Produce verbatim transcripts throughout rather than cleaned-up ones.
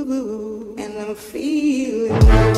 and I'm feeling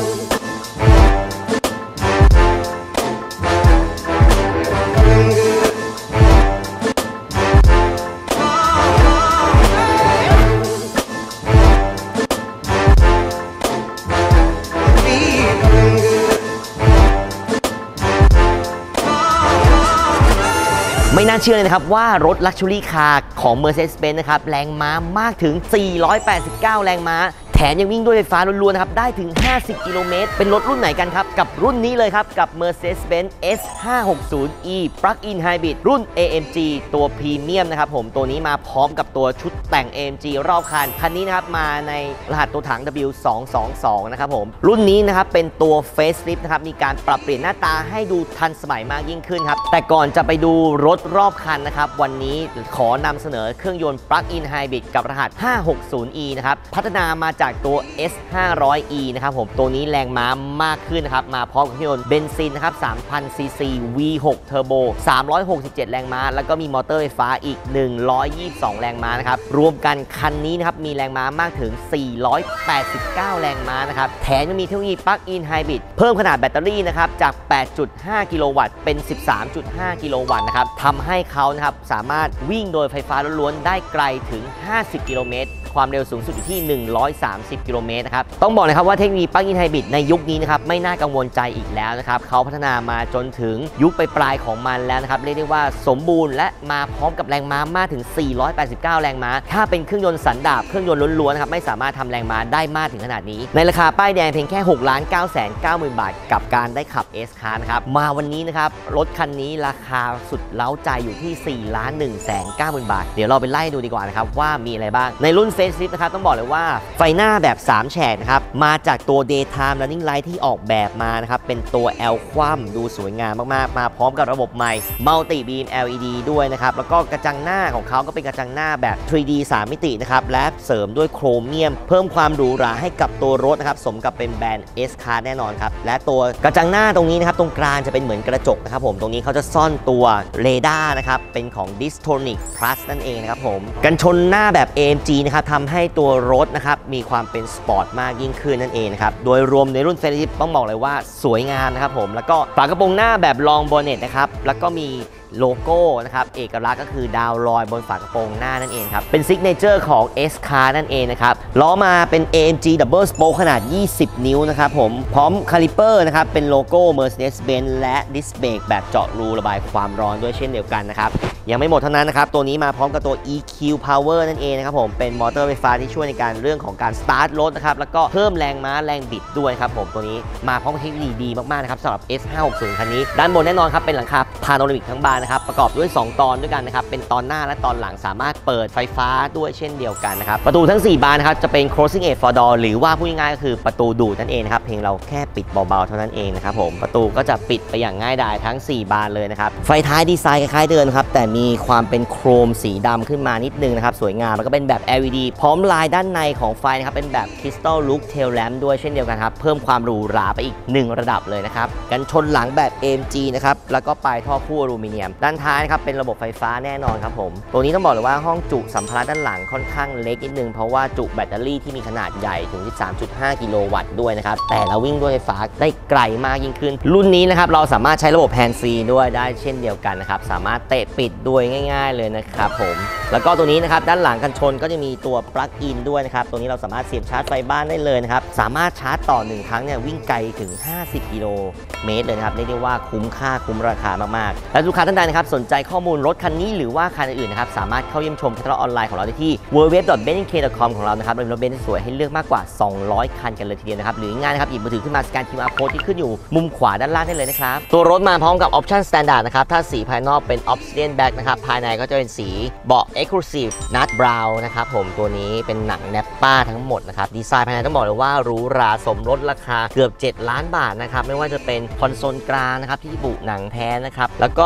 ไม่น่าเชื่อเลยนะครับว่ารถ Luxury Car ของ Mercedes-Benz นะครับแรงม้ามากถึงสี่ร้อยแปดสิบเก้าแรงม้าแถมยังวิ่งด้วยไฟฟ้าล้วนๆนะครับได้ถึงห้าสิบกิโลเมตรเป็นรถรุ่นไหนกันครับกับรุ่นนี้เลยครับกับ Mercedes-Benz เอส ห้าหกศูนย์ อี Plug-in Hybrid รุ่น เอ เอ็ม จี ตัวพรีเมียมนะครับผมตัวนี้มาพร้อมกับตัวชุดแต่ง เอ เอ็ม จี รอบคันคันนี้นะครับมาในรหัสตัวถัง ดับเบิลยู สองสองสอง นะครับผมรุ่นนี้นะครับเป็นตัว Facelift นะครับมีการปรับเปลี่ยนหน้าตาให้ดูทันสมัยมากยิ่งขึ้นครับแต่ก่อนจะไปดูรถรอบคันนะครับวันนี้ขอนำเสนอเครื่องยนต์ Plug-in Hybrid กับรหัส ห้าหกศูนย์ อี นะครับพัฒนามาจากตัว เอส ห้าร้อย อี นะครับผมตัวนี้แรงม้ามากขึ้นนะครับมาพร้อมกับเครื่องยนต์เบนซินนะครับ สามพัน ซี ซี วี หก เทอร์โบ สามร้อยหกสิบเจ็ด แรงม้าแล้วก็มีมอเตอร์ไฟฟ้าอีก หนึ่งร้อยยี่สิบสอง แรงม้านะครับรวมกันคันนี้นะครับมีแรงม้ามากถึง สี่ร้อยแปดสิบเก้า แรงม้านะครับแถมยังมีเทคโนโลยี Plug-in Hybrid เพิ่มขนาดแบตเตอรี่นะครับจาก แปดจุดห้า กิโลวัตต์เป็น สิบสามจุดห้า กิโลวัตต์นะครับทำให้เขานะครับสามารถวิ่งโดยไฟฟ้าล้วนๆได้ไกลถึงห้าสิบกิโลเมตรความเร็วสูงสุดอยู่ที่หนึ่งร้อยสามสิบกิโลเมตรนะครับต้องบอกนะครับว่าเทคโนโลยี Plug-in Hybrid ในยุคนี้นะครับไม่น่ากังวลใจอีกแล้วนะครับเขาพัฒนามาจนถึงยุคปลายๆของมันแล้วนะครับเรียกได้ว่าสมบูรณ์และมาพร้อมกับแรงม้ามากถึงสี่ร้อยแปดสิบเก้าแรงม้าถ้าเป็นเครื่องยนต์สันดาปเครื่องยนต์ล้วนๆนะครับไม่สามารถทำแรงม้าได้มากถึงขนาดนี้ในราคาป้ายแดงเพียงแค่ หกล้านเก้าแสนเก้าหมื่น บาทกับการได้ขับ S Class นะครับมาวันนี้นะครับรถคันนี้ราคาสุดเล้าใจอยู่ที่ สี่ล้านหนึ่งแสนเก้าหมื่น บาทเดี๋ยวเราไปไล่ดูดีกว่านะครับว่ามีอะไรบ้างในรุ่น Facelift นะครับต้องบอกเลยว่าไฟหน้าแบบสามแฉกนะครับมาจากตัว Daytime Running Light ที่ออกแบบมานะครับเป็นตัว L คว่ำดูสวยงามมากๆมาพร้อมกับระบบใหม่ Multi Beam แอล อี ดี ด้วยนะครับแล้วก็กระจังหน้าของเขาก็เป็นกระจังหน้าแบบ ทรี ดี สาม มิตินะครับและเสริมด้วยโครเมียมเพิ่มความหรูหราให้กับตัวรถนะครับสมกับเป็นแบรนด์ S Class แน่นอนครับและตัวกระจังหน้าตรงนี้นะครับตรงกลางจะเป็นเหมือนกระจกนะครับผมตรงนี้เขาจะซ่อนตัวเรดาร์นะครับเป็นของ Distronic Plus นั่นเองนะครับผมกันชนหน้าแบบ เอ เอ็ม จี นะครับทำให้ตัวรถนะครับมีความเป็นสปอร์ตมากยิ่งขึ้นนั่นเองนะครับโดยรวมในรุ่น Facelift ต้องบอกเลยว่าสวยงามนะครับผมแล้วก็ฝากระโปรงหน้าแบบลองบอนเน็ตนะครับแล้วก็มีโลโก้นะครับเอกลักษณ์ก็คือดาวลอยบนฝากระโปรงหน้านั่นเองครับเป็นซิกเนเจอร์ของ S Class นั่นเองนะครับล้อมาเป็น เอ เอ็ม จี Double Spoke ขนาดยี่สิบนิ้วนะครับผมพร้อมคาลิเปอร์นะครับเป็นโลโก้ Mercedes-Benz และดิสเบรกแบบเจาะรูระบายความร้อนด้วยเช่นเดียวกันนะครับยังไม่หมดเท่านั้นนะครับตัวนี้มาพร้อมกับตัว อี คิว Power นั่นเองนะครับผมเป็นมอเตอร์ไฟฟ้าที่ช่วยในการเรื่องของการสตาร์ทรถนะครับแล้วก็เพิ่มแรงม้าแรงบิดด้วยครับผมตัวนี้มาพร้อมกับเทคโนโลยีดีมากๆนะครับสำหรับ เอส ห้าหกศูนย์ คันนี้ด้านบนแน่นอนครับเป็นหลังคาพาโนรามิกทั้งบานนะครับประกอบด้วยสองตอนด้วยกันนะครับเป็นตอนหน้าและตอนหลังสามารถเปิดไฟฟ้าด้วยเช่นเดียวกันนะครับประตูทั้งสี่บานนะครับจะเป็น closing edge for door หรือว่าพูดง่ายๆก็คือประตูดูดนั่นเองนะครับเพียงเราแค่ปิดเบาๆเท่านั้นเองนะครับผมประตูก็จะปิดไปอย่างง่ายดายทั้งสี่บานเลยนะครับไฟท้ายดีไซน์คล้ายๆเดิมครับแต่มีความเป็นโครมสีดำขึ้นมานิดนึงนะครับสวยงามแล้วก็เป็นแบบ แอล อี ดี พร้อมลายด้านในของไฟนะครับเป็นแบบ Crystal Look Tail Lamp ด้วยเช่นเดียวกันครับเพิ่มความหรูหราไปอีกหนึ่งระดับเลยนะครับกันชนหลังแบบ เอ เอ็ม จี นะครับแล้วก็ปลายท่อคู่อลูมิเนียมด้านท้ายนะครับเป็นระบบไฟฟ้าแน่นอนครับผมตัวนี้ต้องบอกเลยว่าห้องจุสัมภาระด้านหลังค่อนข้างเล็กนิดนึงเพราะว่าจุแบตเตอรี่ที่มีขนาดใหญ่ถึง สิบสามจุดห้า กิโลวัตต์ด้วยนะครับแต่เราวิ่งด้วยไฟฟ้าได้ไกลมากยิ่งขึ้นรุ่นนี้นะครับเราสามารถใช้ระบบแฮนด์ฟรีด้วยได้เช่นเดียวกันนะครับสามารถเตะปิดด้วยง่ายๆเลยนะครับผมแล้วก็ตัวนี้นะครับด้านหลังกันชนก็จะมีตัวปลั๊กอินด้วยนะครับตัวนี้เราสามารถเสียบชาร์จไฟบ้านได้เลยนะครับสามารถชาร์จต่อหนึ่งครั้งเนี่ยวิ่งไกลถึงห้าสิบกิโลเมตรเลยนะครับเรียกได้ว่าคุ้มค่าคุ้มราคามากๆและลูกค้าท่านใดนะครับสนใจข้อมูลรถคันนี้หรือว่าคันอื่นๆนะครับสามารถเข้าเยี่ยมชมแคตตาล็อกออนไลน์ของเราได้ที่ ดับเบิลยู ดับเบิลยู ดับเบิลยู ดอท เบนซ์ เค ดอท คอม ของเรานะครับเรามีรถเบนซ์สวยให้เลือกมากกว่าสองร้อยคันกันเลยทีเดียวนะครับหรือง่ายนะครับหยิบมือถือขึ้นมาสแกน คิว อาร์ Code ที่ขึ้นอยู่มุมขวาด้านล่างได้เลยนะครับตัวรถมาพร้อมกับออปชั่นสแตนดาร์ดนะครับถ้าสีภายนอกเป็น Obsidian Black นะครับภายในก็จะเป็นสีเบาะ Exclusive Nut Brown นะครับผมตัวนี้เป็นหนังแนปป้าทั้งหมดนะครับดีไซน์ภายในต้องบอกเลยว่าหรูหราสมรสราคาเกือบเจ็ดล้านบาทนะครับไม่ว่าจะเป็นคอนโซลกลางนะครับที่บุหนังแท้นะครับแล้วก็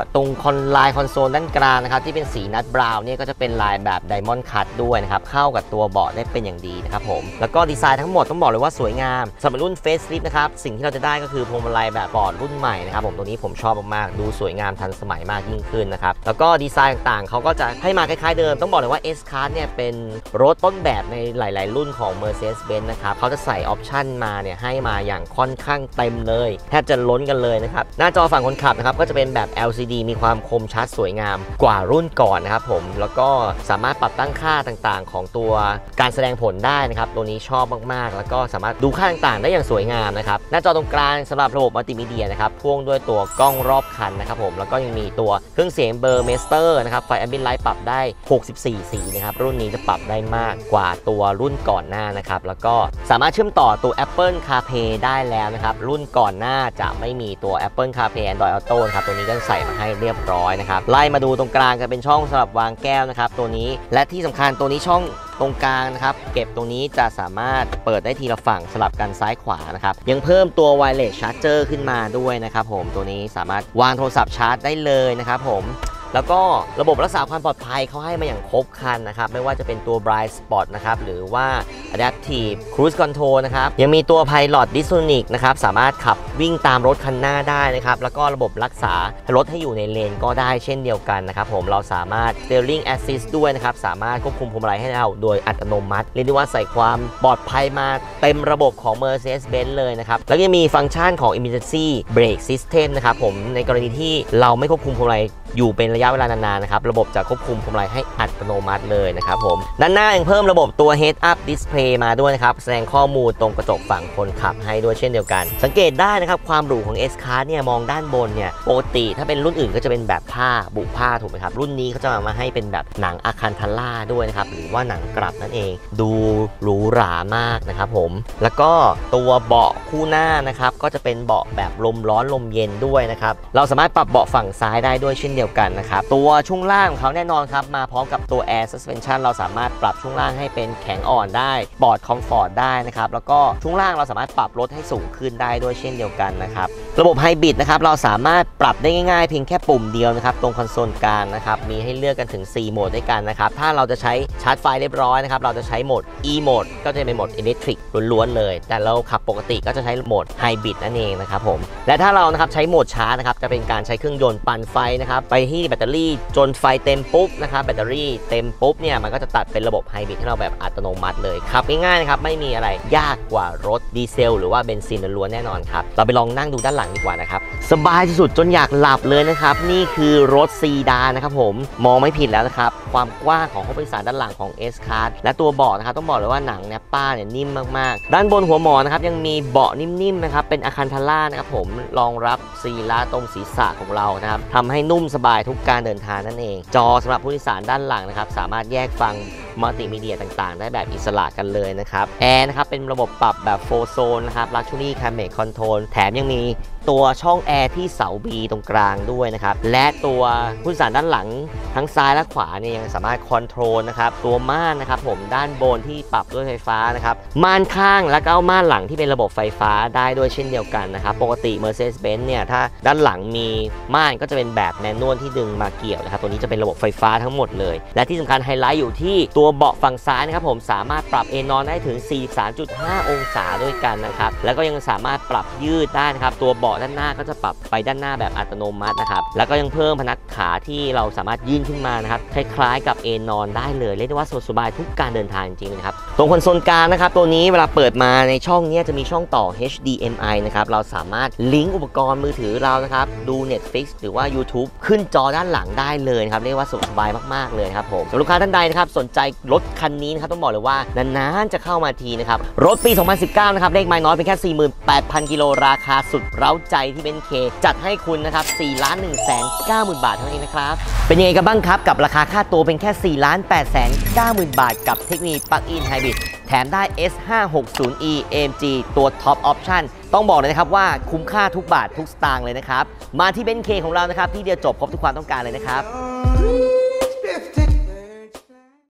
ตรงคอนลายคอนโซลด้านกลางนะครับที่เป็นสีนัทบราวน์เนี่ยก็จะเป็นลายแบบไดมอนด์คัตด้วยนะครับเข้ากับตัวเบาะได้เป็นอย่างดีนะครับผมแล้วก็ดีไซน์ทั้งหมดต้องบอกเลยว่าสวยงามสำหรับรุ่นเฟสลิฟต์นะครับสิ่งที่เราจะได้ก็คือพวงมาลัยแบบบอร์ดรุ่นใหม่นะครับผมตัวนี้ผมชอบมากๆดูสวยงามทันสมัยมากยิ่งขึ้นนะครับแล้วก็ดีไซน์ต่างๆเขาก็จะให้มาคล้ายๆเดิมต้องบอกเลยว่า S-Class เนี่ยเป็นรถต้นแบบในหลายๆรุ่นของ Mercedes-Benz นะครับเขาจะใส่ออปชั่นมาเนี่ยให้มาอย่างค่อนข้างเต็มเลยแทบจะล้นกันเลยนะครับหน้าจอฝั่งคนขับนะครับก็จะเป็นแบบ แอล ซี ดี มีความคมชัดสวยงามกว่ารุ่นก่อนนะครับผมแล้วก็สามารถปรับตั้งค่าต่างๆของตัวการแสดงผลได้นะครับตัวนี้ชอบมากๆแล้วก็สามารถดูค่าต่างๆได้อย่างสวยงามนะครับหน้าจอตรงกลางสำหรับระบบมัลติมีเดียนะครับพ่วงด้วยตัวกล้องรอบคันนะครับผมแล้วก็ยังมีตัวเครื่องเสียงเบอร์เมสเตอร์นะครับไฟแอมบิเอนต์ไลท์ปรับได้หกสิบสี่สีนะครับรุ่นนี้จะปรับได้มากกว่าตัวรุ่นก่อนหน้านะครับแล้วก็สามารถเชื่อมต่อตัว Apple CarPlay ได้แล้วนะครับรุ่นก่อนหน้าจะไม่มีตัว Apple CarPlay Android Auto นะครับตัวนี้ก็ใส่มาให้เรียบร้อยนะครับไล่มาดูตรงกลางจะเป็นช่องสำหรับวางแก้วนะครับตัวนี้และที่สำคัญตัวนี้ช่องตรงกลางนะครับเก็บตรงนี้จะสามารถเปิดได้ทีละฝั่งสลับกันซ้ายขวานะครับยังเพิ่มตัว Wireless Charger ขึ้นมาด้วยนะครับผมตัวนี้สามารถวางโทรศัพท์ชาร์จได้เลยนะครับผมแล้วก็ระบบรักษาความปลอดภัยเขาให้มาอย่างครบครันนะครับไม่ว่าจะเป็นตัว Blind Spot นะครับหรือว่า Adaptive Cruise Control นะครับยังมีตัว Pilot Distonic นะครับสามารถขับวิ่งตามรถคันหน้าได้นะครับแล้วก็ระบบรักษารถให้อยู่ในเลนก็ได้เช่นเดียวกันนะครับผมเราสามารถ Steering Assist ด้วยนะครับสามารถควบคุมพวงมาลัยให้เราโดยอัตโนมัติเรียกได้ว่าใส่ความปลอดภัยมาเต็มระบบของ Mercedes-Benz เลยนะครับแล้วยังมีฟังก์ชันของ Emergency Brake System นะครับผมในกรณีที่เราไม่ควบคุมพวงมาลัยอยู่เป็นระยะเวลานานๆนะครับระบบจะควบคุมพวงมาลัยให้อัตโนมัติเลยนะครับผมด้านหน้ายังเพิ่มระบบตัว Head Up Display มาด้วยนะครับแสดงข้อมูลตรงกระจกฝั่งคนขับให้ด้วยเช่นเดียวกันสังเกตได้นะครับความหรูของ S-Class เนี่ยมองด้านบนเนี่ยปกติถ้าเป็นรุ่นอื่นก็จะเป็นแบบผ้าบุผ้าถูกไหมครับรุ่นนี้เขาจะมาให้เป็นแบบหนังอะคันทาร่าด้วยนะครับหรือว่าหนังกลับนั่นเองดูหรูหรามากนะครับผมแล้วก็ตัวเบาะคู่หน้านะครับก็จะเป็นเบาะแบบลมร้อนลมเย็นด้วยนะครับเราสามารถปรับเบาะฝั่งซ้ายได้ด้วยเช่นเดียวกันนะครับตัวช่วงล่างของเขาแน่นอนครับมาพร้อมกับตัว Air Suspension เราสามารถปรับช่วงล่างให้เป็นแข็งอ่อนได้ปลอดคอมฟอร์ตได้นะครับแล้วก็ช่วงล่างเราสามารถปรับลดให้สูงขึ้นได้ด้วยเช่นเดียวกันนะครับระบบไฮบริดนะครับเราสามารถปรับได้ง่ายๆเพียงแค่ปุ่มเดียวนะครับตรงคอนโซลกลางนะครับมีให้เลือกกันถึงสี่โหมดด้วยกันนะครับถ้าเราจะใช้ชาร์จไฟเรียบร้อยนะครับเราจะใช้โหมด E โหมดก็จะเป็นโหมด Electric ล้วนๆเลยแต่เราขับปกติก็จะใช้โหมดไฮบริดนั่นเองนะครับผมและถ้าเรานะครับใช้โหมดชาร์จนะครับจะเป็นการใช้เครื่องยนต์ปั่นไฟนะครับไปที่แบตเตอรี่จนไฟเต็มปุ๊บนะครับแบตเตอรี่เต็มปุ๊บเนี่ยมันก็จะตัดเป็นระบบไฮบริดให้เราแบบอัตโนมัติเลยขับง่ายๆนะครับไม่มีอะไรยากกว่ารถดีเซลหรือว่าเบนซินล้วนแน่นอนครับเราไปลองนั่งดูด้านหลังดีกว่านะครับสบายที่สุดจนอยากหลับเลยนะครับนี่คือรถซีดานนะครับผมมองไม่ผิดแล้วนะครับความกว้างของห้องโดยสารด้านหลังของ S-Class และตัวเบาะนะครับต้องบอกเลยว่าหนังเนี่ยป้าเนี่ยนิ่มมากๆด้านบนหัวหมอนนะครับยังมีเบาะนิ่มๆนะครับเป็นอะคันทาร่านะครับผมรองรับซีลาตรงศีรษะของเรานะครับทำให้นุ่มสบายทุกการเดินทางนั่นเองจอสำหรับผู้โดยสารด้านหลังนะครับสามารถแยกฟังมัลติมีเดียต่างๆได้แบบอิสระกันเลยนะครับแอร์นะครับเป็นระบบปรับแบบโฟร์โซนนะครับ Luxury Climate Control แถมยังมีตัวช่องแอร์ที่เสา B ตรงกลางด้วยนะครับและตัวผู้โดยสารด้านหลังทั้งซ้ายและขวาเนี่ยยังสามารถคอนโทรลนะครับตัวม่านนะครับผมด้านบนที่ปรับด้วยไฟฟ้านะครับม่านข้างและก็ม่านหลังที่เป็นระบบไฟฟ้าได้ด้วยเช่นเดียวกันนะครับปกติ Mercedes-Benz เนี่ยถ้าด้านหลังมีม่านก็จะเป็นแบบแมนนวลที่ดึงมาเกี่ยวนะครับตัวนี้จะเป็นระบบไฟฟ้าทั้งหมดเลยและที่สำคัญไฮไลท์อยู่ที่ตัวเบาะฝั่งซ้ายนะครับผมสามารถปรับเอนนอนได้ถึง สี่สิบสามจุดห้า องศาด้วยกันนะครับแล้วก็ยังสามารถปรับยืดได้นะครับตัวเบาะด้านหน้าก็จะปรับไปด้านหน้าแบบอัตโนมัตินะครับแล้วก็ยังเพิ่มพนักขาที่เราสามารถยื่นขึ้นมานะครับคล้ายๆกับเอนนอนได้เลยเรียกได้ว่าสบายทุกการเดินทางจริงๆนะครับตรงคอนโซลกลางนะครับตัวนี้เวลาเปิดมาในช่องนี้จะมีช่องต่อ เอช ดี เอ็ม ไอ นะครับเราสามารถลิงก์อุปกรณ์มือถือเรานะครับดู Netflix หรือว่า YouTube ขึ้นจอด้านหลังได้เลยครับเรียกว่าสบายมากๆเลยครับผมสำหรับลูกค้าท่านใดนะครับสนใจรถคันนี้นะครับต้องบอกเลยว่านานๆจะเข้ามาทีนะครับรถปี สองพันสิบเก้า นะครับเลขไม้น้อยเป็นแค่ สี่หมื่นแปดพัน กิโลราคาสุดเร้าใจที่เบนซ์เคจัดให้คุณนะครับ สี่ล้านหนึ่งแสนเก้าหมื่น บาทเท่านั้นเองนะครับเป็นยังไงกันบ้างครับกับราคาค่าตัวเป็นแค่ สี่ล้านแปดแสนเก้าหมื่น บาทกับเทคโนโลยี Plug-in Hybrid แถมได้ เอส ห้าหกศูนย์ อี เอ เอ็ม จี ตัว Top Option ต้องบอกเลยนะครับว่าคุ้มค่าทุกบาททุกสตางค์เลยนะครับมาที่เบนซ์เคของเรานะครับที่เดียวจบครบทุกความต้องการเลยนะครับ